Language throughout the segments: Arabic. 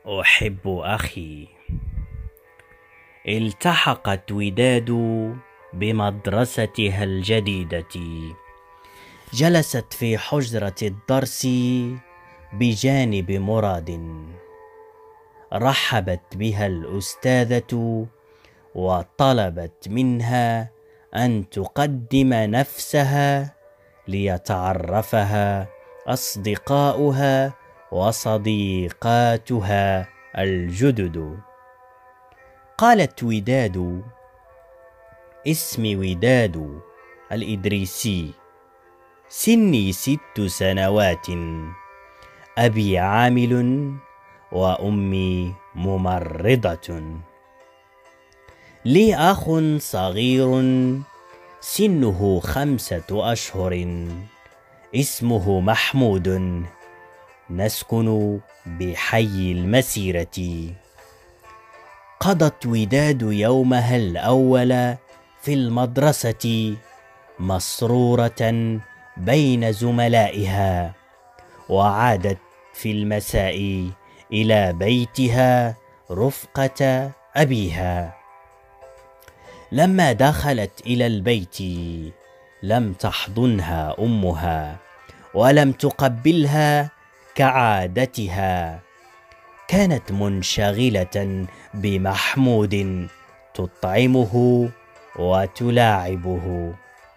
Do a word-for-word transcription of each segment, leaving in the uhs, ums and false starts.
أحب أخي. التحقت وداد بمدرستها الجديدة، جلست في حجرة الدرس بجانب مراد. رحبت بها الأستاذة وطلبت منها أن تقدم نفسها ليتعرفها أصدقاؤها وصديقاتها الجدد. قالت وداد: اسمي وداد الإدريسي، سني ست سنوات، أبي عامل وأمي ممرضة. لي أخ صغير سنه خمسة أشهر، اسمه محمود، نسكن بحي المسيرة. قضت وداد يومها الأول في المدرسة مسرورة بين زملائها، وعادت في المساء إلى بيتها رفقة أبيها. لما دخلت إلى البيت لم تحضنها أمها ولم تقبلها كعادتها، كانت منشغلة بمحمود تطعمه وتلاعبه.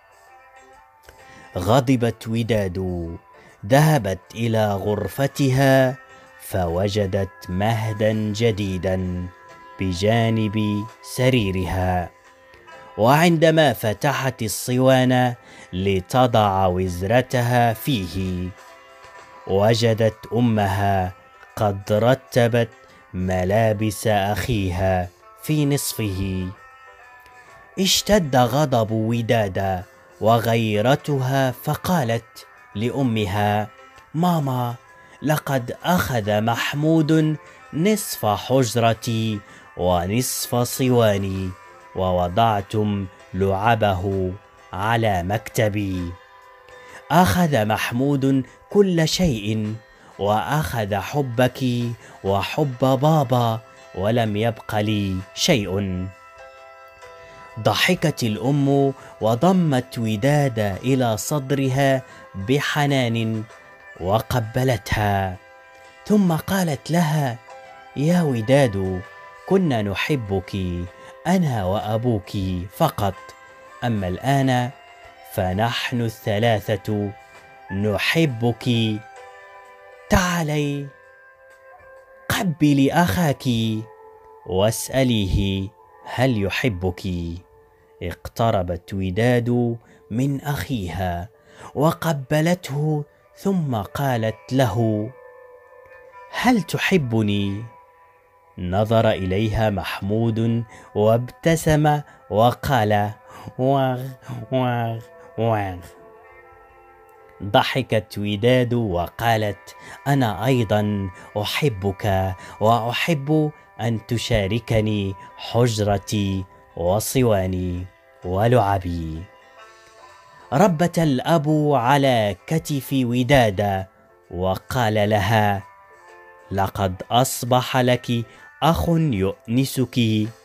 غضبت وداد، ذهبت إلى غرفتها فوجدت مهدا جديدا بجانب سريرها، وعندما فتحت الصوان لتضع وزرتها فيه وجدت أمها قد رتبت ملابس أخيها في نصفه. اشتد غضب وداد وغيرتها، فقالت لأمها: ماما، لقد أخذ محمود نصف حجرتي ونصف صواني، ووضعتم لعبه على مكتبي. أخذ محمود كل شيء، وأخذ حبك وحب بابا، ولم يبق لي شيء. ضحكت الأم وضمت وداد إلى صدرها بحنان وقبلتها، ثم قالت لها: يا وداد، كنا نحبك أنا وأبوك فقط، أما الآن فنحن الثلاثة نحبك. تعالي قبلي أخاك واسأليه هل يحبك. اقتربت وداد من أخيها وقبلته، ثم قالت له: هل تحبني؟ نظر إليها محمود وابتسم وقال: واغ واغ واغ. ضحكت وداد وقالت: أنا أيضا أحبك، وأحب أن تشاركني حجرتي وصواني ولعبي. ربت الأب على كتف وداد وقال لها: لقد أصبح لك أخ يؤنسك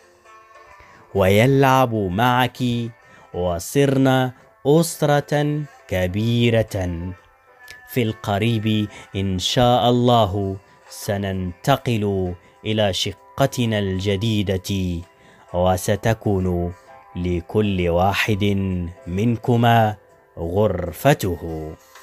ويلعب معك، وصرنا أسرة كبيرة. في القريب إن شاء الله سننتقل إلى شقتنا الجديدة، وستكون لكل واحد منكما غرفته.